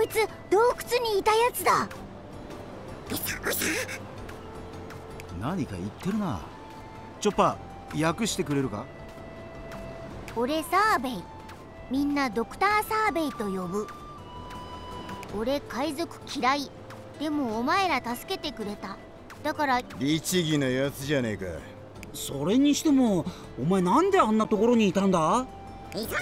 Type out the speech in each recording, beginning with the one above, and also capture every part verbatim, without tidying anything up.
つ洞窟にいたやつだ。 何か言ってるな。チョッパー、訳してくれるか？ 俺サーベイ、みんなドクターサーベイと呼ぶ。俺海賊嫌い。でもお前ら助けてくれた。だから律儀なやつじゃねえか。 それにしてもお前なんであんなところにいたんだ？ いざ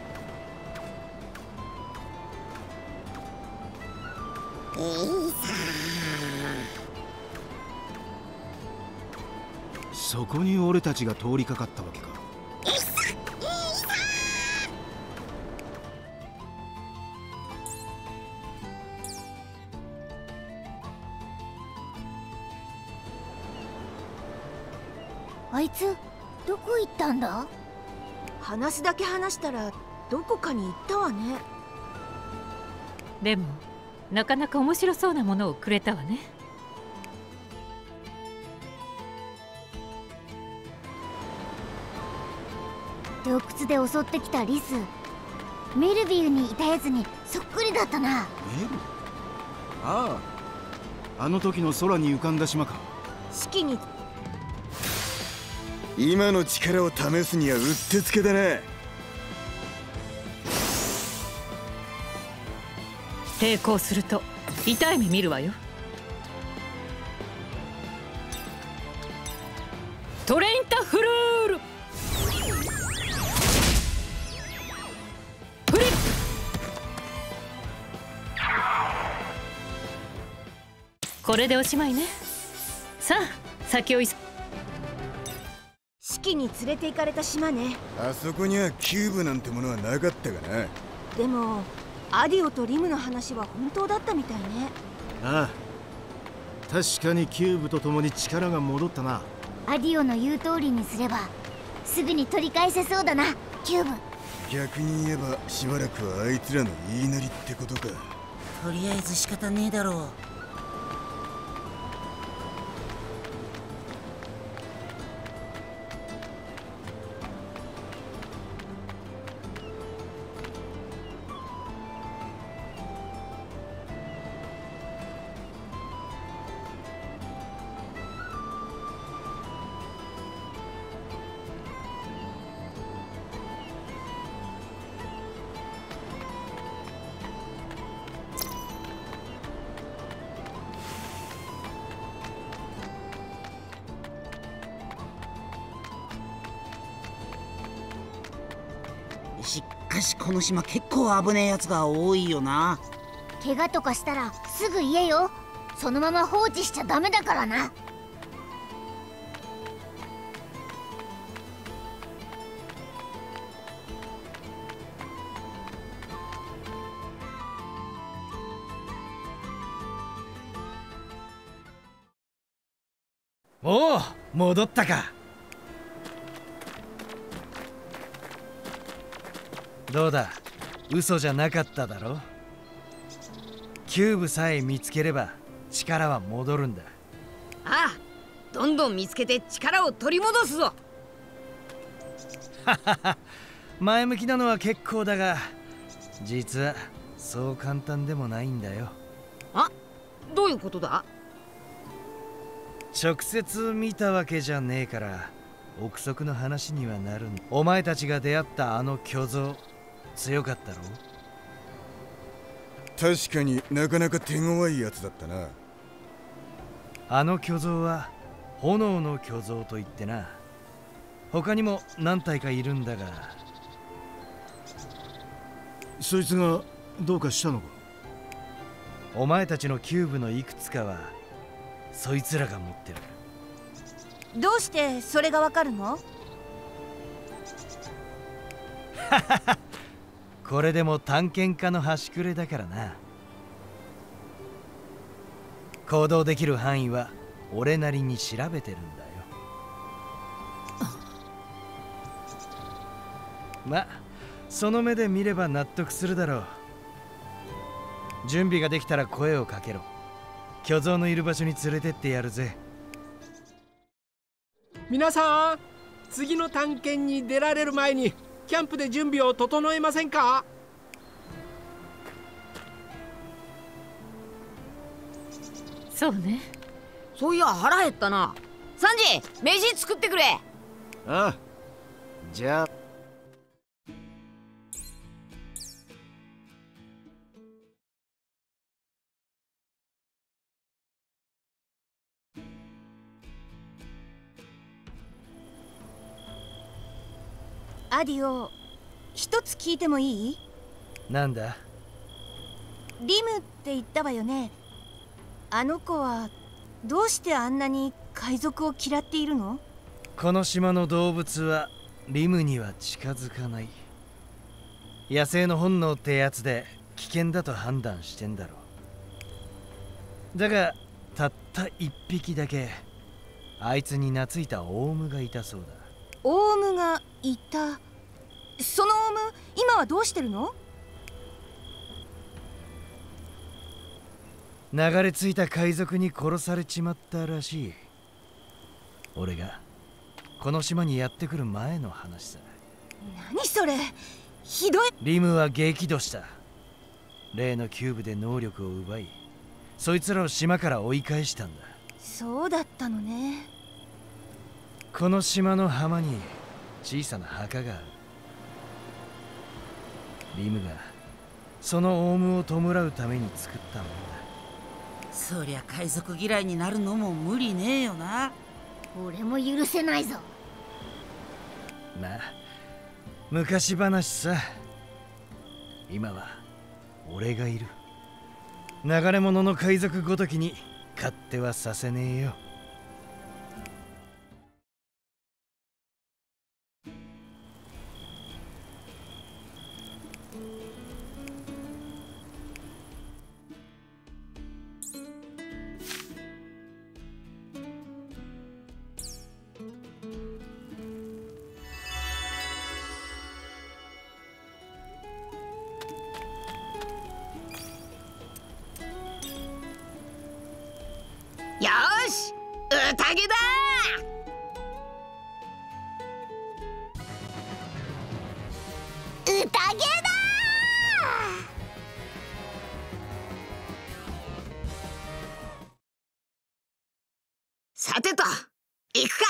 そこに俺たちが通りかかったわけか。 あいつどこ行ったんだ？ 話すだけ話したらどこかに行ったわね。 でもなかなか面白そうなものをくれたわね。 洞窟で襲ってきたリス、メルビウにいたやつにそっくりだったな。 メル？ああ、あの時の空に浮かんだ島か。 式に今の力を試すにはうってつけだな。 抵抗すると痛い目見るわよ。トレインタフルールフリップ。これでおしまいね。さあ先を急式に連れて行かれた島ね。 あそこにはキューブなんてものはなかったかな。 でもアディオとリムの話は本当だったみたいね。 ああ、確かにキューブと共に力が戻ったな。 アディオの言う通りにすればすぐに取り返せそうだな、キューブ。 逆に言えばしばらくはあいつらの言いなりってことか。 とりあえず仕方ねえだろう。しかしこの島結構危ねえやつが多いよな。 怪我とかしたらすぐ言えよ。そのまま放置しちゃダメだからな。 おお、戻ったか。どうだ、嘘じゃなかっただろ。キューブさえ見つければ力は戻るんだ。 ああ、どんどん見つけて力を取り戻すぞ。 ははは、前向きなのは結構だが実はそう簡単でもないんだよ。 あ、どういうことだ？ 直接見たわけじゃねえから憶測の話にはなるんだ。お前たちが出会ったあの巨像強かったろ？ 確かになかなか手強いやつだったな。 あの巨像は炎の巨像といってな、他にも何体かいるんだが。 そいつがどうかしたのか？ お前たちのキューブのいくつかはそいつらが持ってる。 どうしてそれがわかるの？ これでも探検家の端くれだからな。行動できる範囲は俺なりに調べてるんだよ。まあその目で見れば納得するだろう。準備ができたら声をかけろ。巨像のいる場所に連れてってやるぜ。 皆さん、次の探検に出られる前にキャンプで準備を整えませんか？ そうね。 そういや腹減ったな。サンジ、飯作ってくれ。 ああ、じゃあ。 アディオ、一つ聞いてもいい？ なんだ？ リムって言ったわよね。あの子はどうしてあんなに海賊を嫌っているの？ この島の動物はリムには近づかない。野生の本能ってやつで危険だと判断してんだろう。だがたった一匹だけあいつに懐いたオウムがいたそうだ。 オウムがいた。そのオウム今はどうしてるの？ 流れ着いた海賊に殺されちまったらしい。俺がこの島にやってくる前の話さ。 何それ、ひどい。 リムは激怒した。例のキューブで能力を奪い、そいつらを島から追い返したんだ。 そうだったのね。 この島の浜に小さな墓がある。リムがそのオウムを弔うために作ったものだ。 そりゃ海賊嫌いになるのも無理ねえよな。 俺も許せないぞ。 まあ昔話さ。今は俺がいる。流れ者の海賊ごときに勝手はさせねえよ。 よーし、宴だ。 宴だ。 さてと行くか。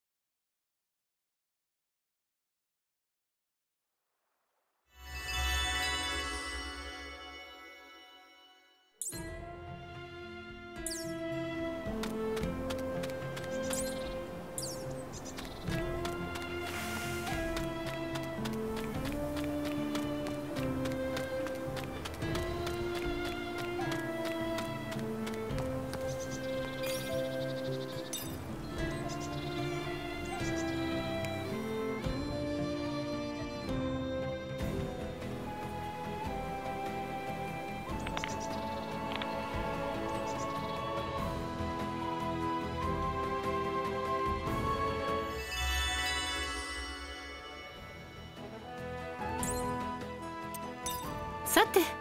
さて、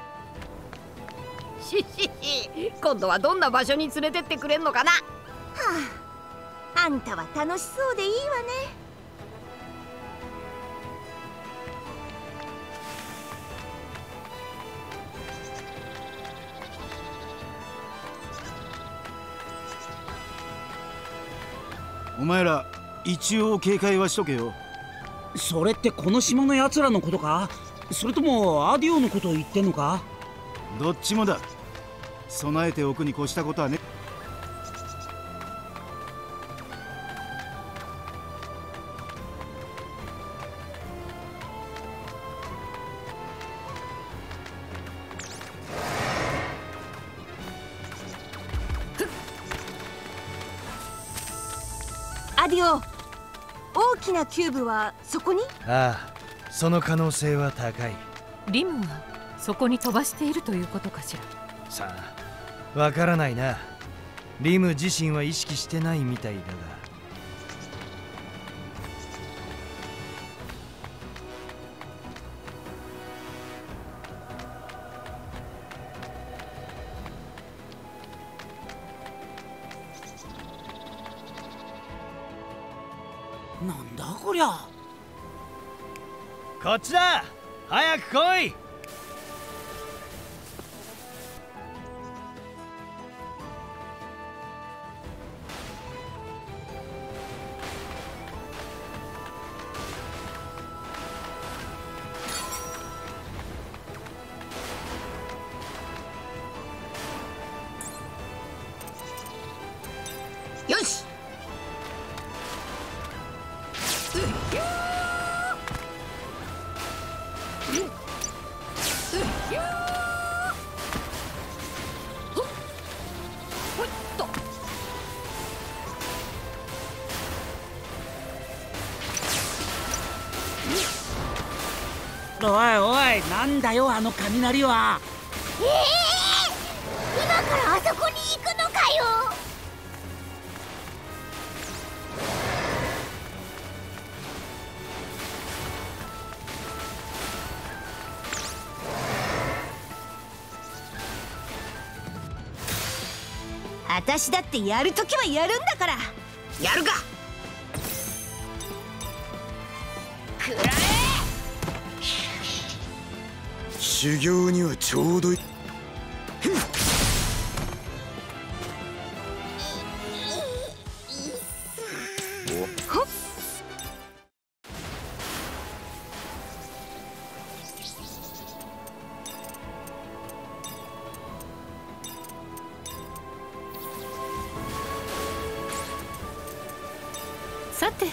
ししし、今度はどんな場所に連れてってくれんのかな。はあ、あんたは楽しそうでいいわね。 お前ら一応警戒はしとけよ。 それってこの島のやつらのことか？それともアディオのことを言ってんのか？ どっちもだ。備えておくに越したことはね。 アディオ、大きなキューブはそこに？ ああ、その可能性は高い。 リムはそこに飛ばしているということかしら。 さあ、わからないな。リム自身は意識してないみたいだが。 なんだこりゃ。 こっちだ、早く来い。 よし。うっひょー。うっひょー。ほっほいっと。 おいおい、なんだよあの雷は。 ええー、今からあそこに行くのかよ。 私だってやるときはやるんだから。 やるか。くらえ。 修行にはちょうどいい。 ほっ。 さて、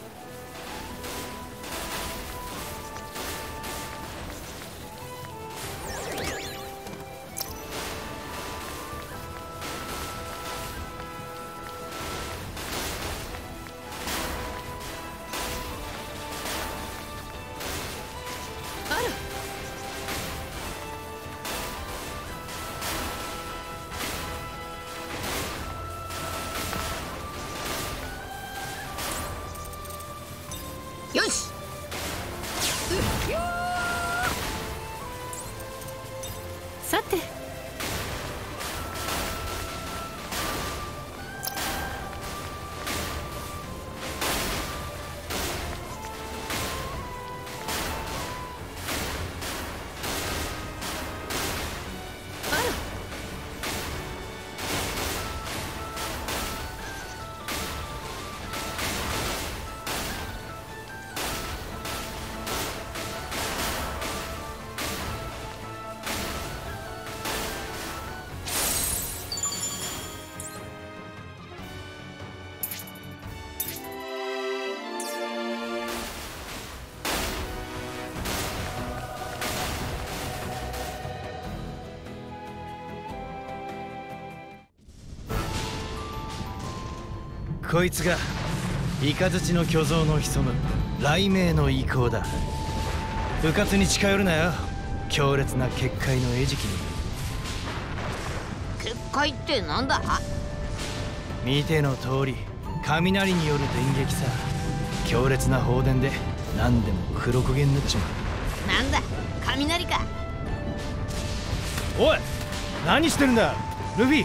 よし。うっひょー。 さて、 こいつがイカズチの巨像の潜む雷鳴の遺構だ。迂闊に近寄るなよ、強烈な結界の餌食に。 結界ってなんだ。 見ての通り雷による電撃さ。強烈な放電で何でも黒焦げになっちまう。 なんだ雷か。 おい、何してるんだルフィ。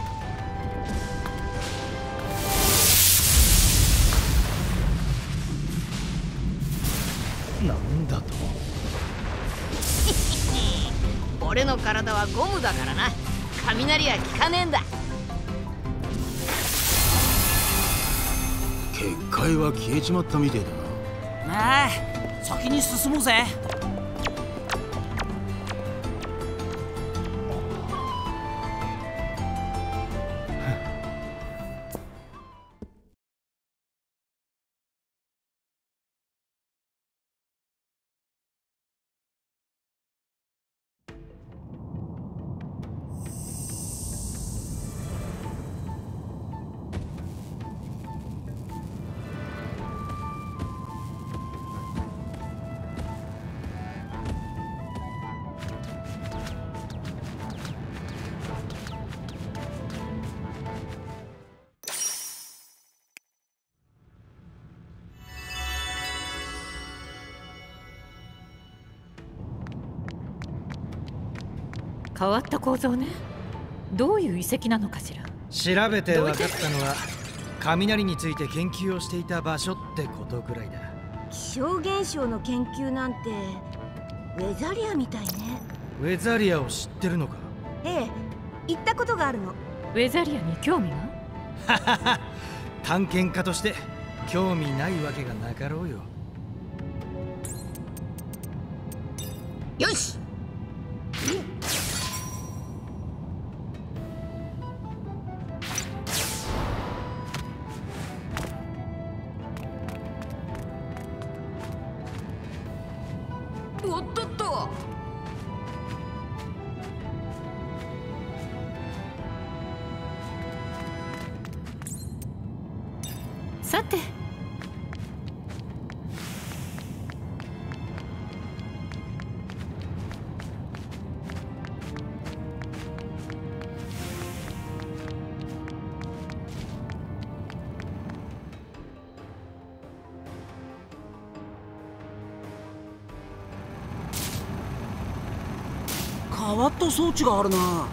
なんだと。 俺の体はゴムだからな。雷は効かねえんだ。 結界は消えちまったみてえだな。 なあ、先に進もうぜ。 変わった構造ね。どういう遺跡なのかしら。 調べて分かったのは雷について研究をしていた場所ってことくらいだ。 気象現象の研究なんてウェザリアみたいね。 ウェザリアを知ってるのか。 ええ、行ったことがあるの。 ウェザリアに興味が。 探検家として興味ないわけがなかろうよ。 よし。 さて、 変わった装置があるな。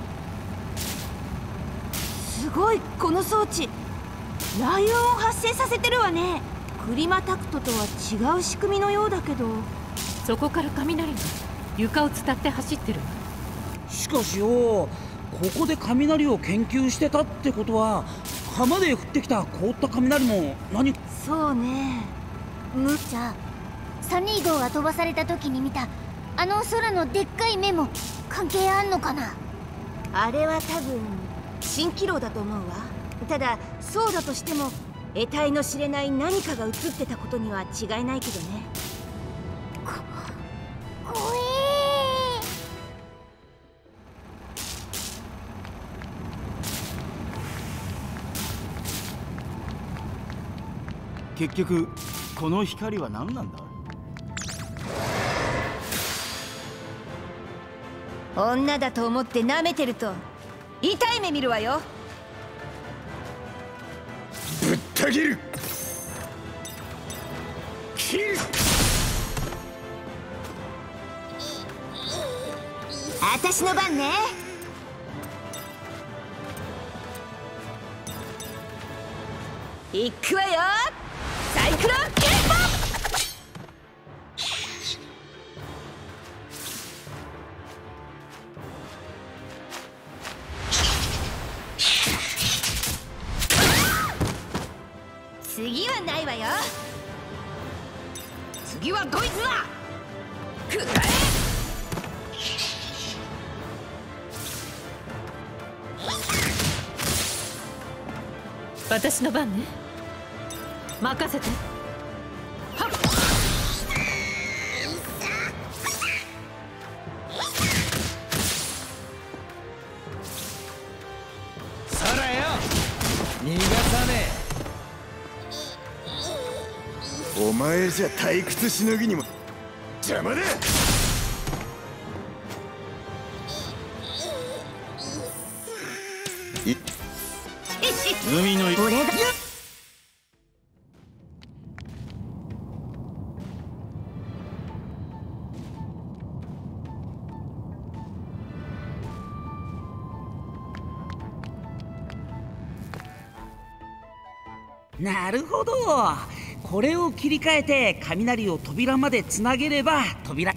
すごい、この装置雷雲を発生させてるわね。クリマタクトとは違う仕組みのようだけど。 そこから雷が床を伝って走ってる。 しかしよ、ここで雷を研究してたってことは、浜で降ってきた凍った雷も何か。 そうね。 むじゃあサニー号が飛ばされた時に見たあの空のでっかい目も関係あんのかな。 あれは多分蜃気楼だと思うわ。ただそうだとしても得体の知れない何かが映ってたことには違いないけどね。 こ怖えー。結局この光は何なんだ。 女だと思って舐めてると痛い目見るわよ。 ぶった切る。切る。 私の番ね。行くわよ。サイクロンケンポ。次はないわよ。次はこいつだ。くらえ。 私の番ね。任せて。はっ。 そらよ、逃がさねお前じゃ退屈しのぎにも邪魔だ。 海の俺がなるほど、これを切り替えて雷を扉までつなげれば扉。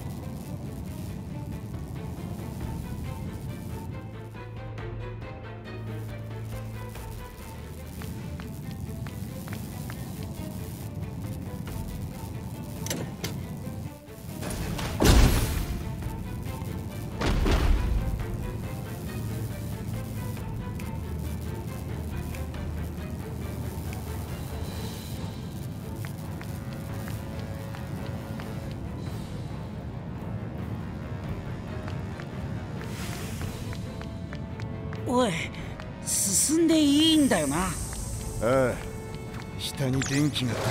おい、進んでいいんだよな。 ああ、下に電気が通って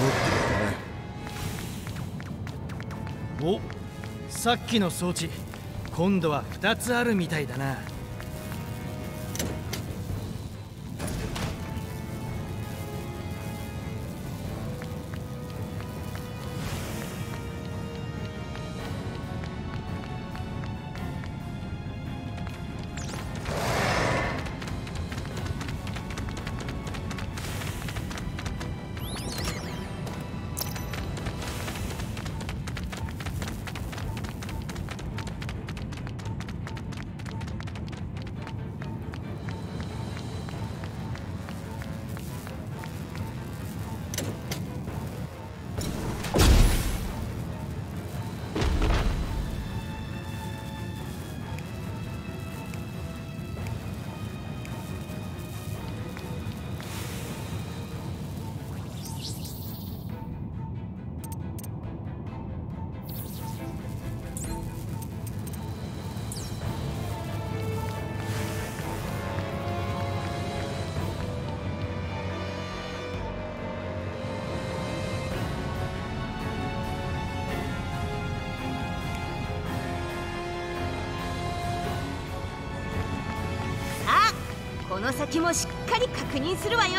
るお、さっきの装置今度はふたつあるみたいだな。 の先もしっかり確認するわよ。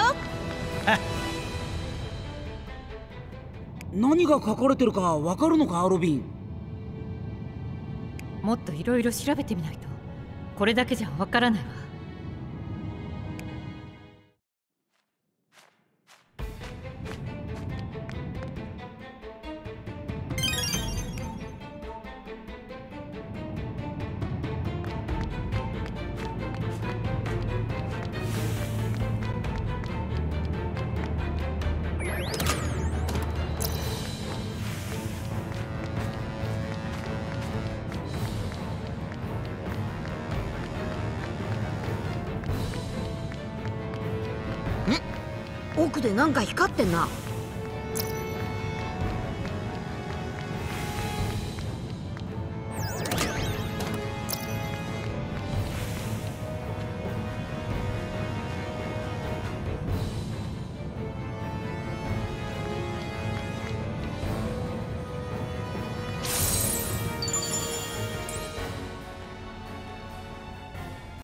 何が書かれてるかわかるのか、ロビン。 もっといろいろ調べてみないとこれだけじゃわからないわ。 奥でなんか光ってんな。